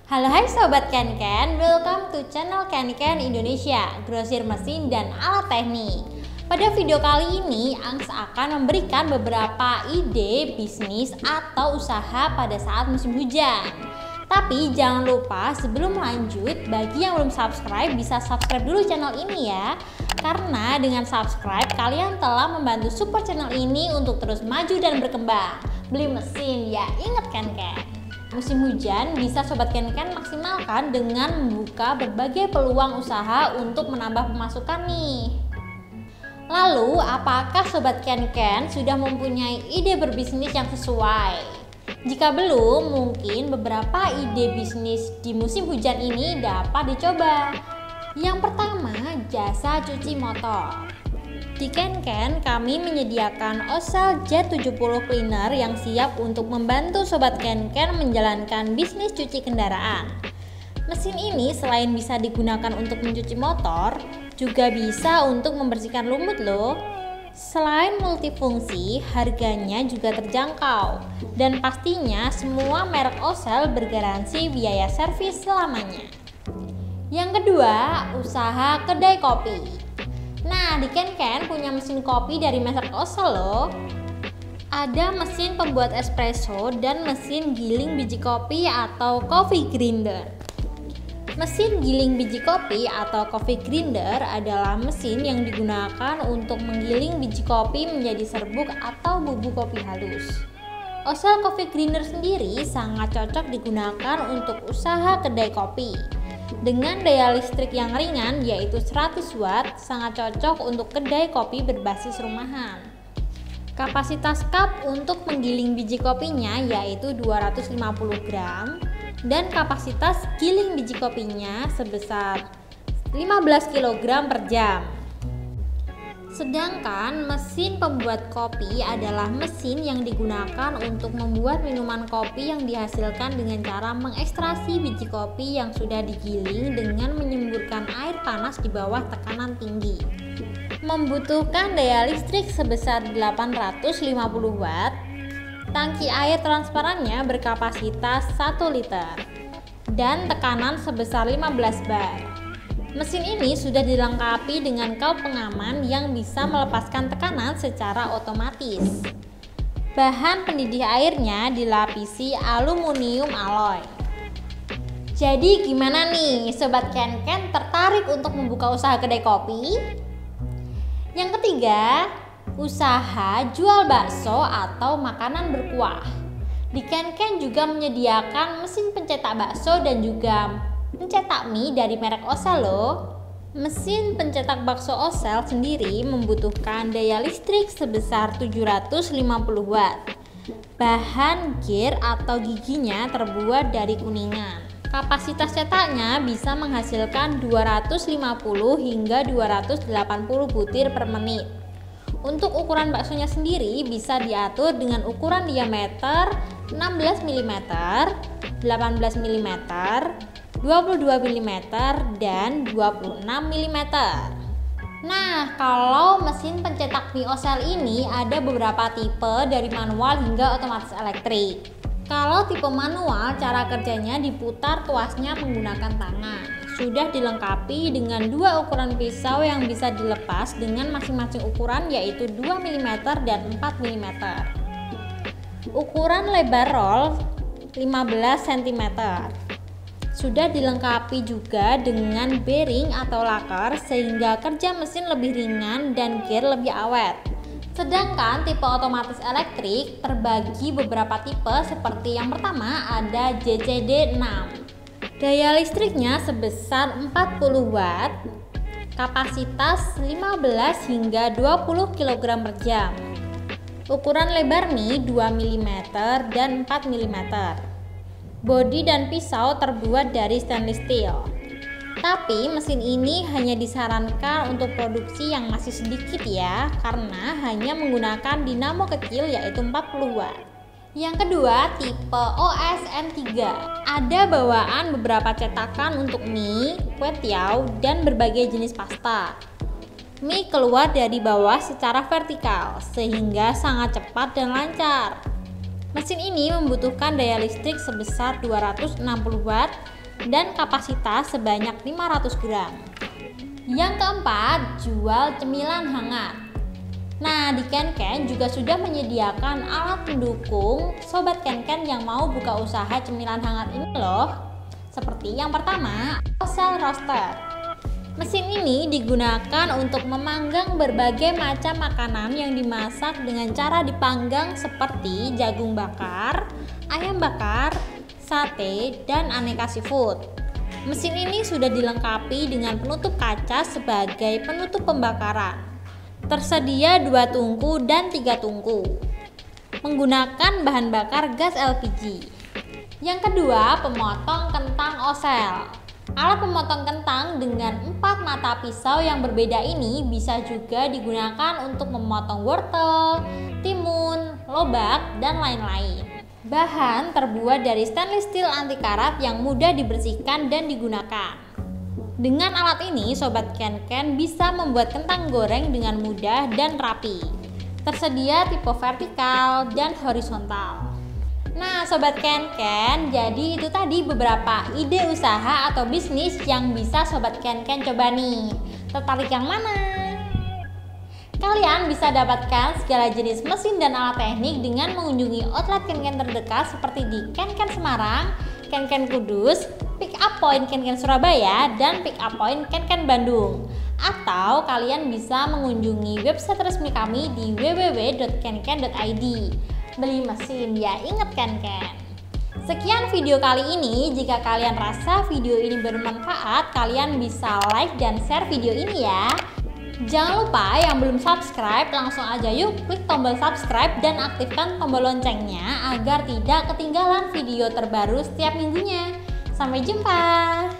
Halo hai Sobat Ken, welcome to channel Ken Indonesia, grosir mesin dan alat teknik. Pada video kali ini, Anggs akan memberikan beberapa ide bisnis atau usaha pada saat musim hujan. Tapi jangan lupa sebelum lanjut, bagi yang belum subscribe bisa subscribe dulu channel ini ya. Karena dengan subscribe, kalian telah membantu support channel ini untuk terus maju dan berkembang. Beli mesin ya, ingat Ken. Musim hujan bisa Sobat Ken maksimalkan dengan membuka berbagai peluang usaha untuk menambah pemasukan nih. Lalu, apakah Sobat Ken sudah mempunyai ide berbisnis yang sesuai? Jika belum, mungkin beberapa ide bisnis di musim hujan ini dapat dicoba. Yang pertama, jasa cuci motor. Di Ken kami menyediakan Osel Jet 70 Cleaner yang siap untuk membantu Sobat Ken menjalankan bisnis cuci kendaraan. Mesin ini selain bisa digunakan untuk mencuci motor, juga bisa untuk membersihkan lumut loh. Selain multifungsi, harganya juga terjangkau. Dan pastinya semua merek Osel bergaransi biaya servis selamanya. Yang kedua, usaha kedai kopi. Nah, di Ken punya mesin kopi dari merek Osel loh. Ada mesin pembuat espresso dan mesin giling biji kopi atau coffee grinder. Mesin giling biji kopi atau coffee grinder adalah mesin yang digunakan untuk menggiling biji kopi menjadi serbuk atau bubuk kopi halus. Osel Coffee Grinder sendiri sangat cocok digunakan untuk usaha kedai kopi. Dengan daya listrik yang ringan yaitu 100 watt, sangat cocok untuk kedai kopi berbasis rumahan. Kapasitas cup untuk menggiling biji kopinya yaitu 250 gram dan kapasitas giling biji kopinya sebesar 15 kg per jam. Sedangkan mesin pembuat kopi adalah mesin yang digunakan untuk membuat minuman kopi yang dihasilkan dengan cara mengekstrasi biji kopi yang sudah digiling dengan menyemburkan air panas di bawah tekanan tinggi. Membutuhkan daya listrik sebesar 850 watt. Tangki air transparannya berkapasitas 1 liter dan tekanan sebesar 15 bar. Mesin ini sudah dilengkapi dengan kap pengaman yang bisa melepaskan tekanan secara otomatis. Bahan pendidih airnya dilapisi aluminium alloy. Jadi gimana nih Sobat Ken tertarik untuk membuka usaha kedai kopi? Yang ketiga, usaha jual bakso atau makanan berkuah. Di Ken juga menyediakan mesin pencetak bakso dan juga pencetak mie dari merek Osel loh. Mesin pencetak bakso Osel sendiri membutuhkan daya listrik sebesar 750 watt. Bahan gear atau giginya terbuat dari kuningan. Kapasitas cetaknya bisa menghasilkan 250 hingga 280 butir per menit. Untuk ukuran baksonya sendiri bisa diatur dengan ukuran diameter 16 mm, 18 mm, 22 mm, dan 26 mm. Nah, kalau mesin pencetak mie Osel ini ada beberapa tipe dari manual hingga otomatis elektrik. Kalau tipe manual, cara kerjanya diputar tuasnya menggunakan tangan. Sudah dilengkapi dengan dua ukuran pisau yang bisa dilepas dengan masing-masing ukuran yaitu 2 mm dan 4 mm. Ukuran lebar roll 15 cm. Sudah dilengkapi juga dengan bearing atau laker sehingga kerja mesin lebih ringan dan gear lebih awet. Sedangkan tipe otomatis elektrik terbagi beberapa tipe seperti yang pertama ada JCD 6. Daya listriknya sebesar 40 watt, kapasitas 15 hingga 20 kg per jam. Ukuran lebar mie 2 mm dan 4 mm. Bodi dan pisau terbuat dari stainless steel. Tapi mesin ini hanya disarankan untuk produksi yang masih sedikit ya, karena hanya menggunakan dinamo kecil yaitu 40 watt. Yang kedua, tipe OSN3. Ada bawaan beberapa cetakan untuk mie, kue tiaw, dan berbagai jenis pasta. Mie keluar dari bawah secara vertikal, sehingga sangat cepat dan lancar. Mesin ini membutuhkan daya listrik sebesar 260 watt dan kapasitas sebanyak 500 gram. Yang keempat, jual cemilan hangat. Nah, di KenKen juga sudah menyediakan alat pendukung Sobat KenKen yang mau buka usaha cemilan hangat ini loh. Seperti yang pertama, Ocel Roaster. Mesin ini digunakan untuk memanggang berbagai macam makanan yang dimasak dengan cara dipanggang seperti jagung bakar, ayam bakar, sate, dan aneka seafood. Mesin ini sudah dilengkapi dengan penutup kaca sebagai penutup pembakaran. Tersedia 2 tungku dan 3 tungku. Menggunakan bahan bakar gas LPG. Yang kedua, pemotong kentang Ocel. Alat pemotong kentang dengan 4 mata pisau yang berbeda ini bisa juga digunakan untuk memotong wortel, timun, lobak, dan lain-lain. Bahan terbuat dari stainless steel anti karat yang mudah dibersihkan dan digunakan. Dengan alat ini, Sobat KenKen bisa membuat kentang goreng dengan mudah dan rapi. Tersedia tipe vertikal dan horizontal. Nah, Sobat KenKen, jadi itu tadi beberapa ide usaha atau bisnis yang bisa Sobat KenKen coba nih. Tertarik yang mana? Kalian bisa dapatkan segala jenis mesin dan alat teknik dengan mengunjungi outlet KenKen terdekat seperti di KenKen Semarang, KenKen Kudus, Pick Up Point KenKen Surabaya, dan Pick Up Point KenKen Bandung. Atau kalian bisa mengunjungi website resmi kami di www.kenken.id. Beli mesin ya, inget KenKen. Sekian video kali ini. Jika kalian rasa video ini bermanfaat, kalian bisa like dan share video ini ya. Jangan lupa yang belum subscribe, langsung aja yuk klik tombol subscribe dan aktifkan tombol loncengnya agar tidak ketinggalan video terbaru setiap minggunya. Sampai jumpa.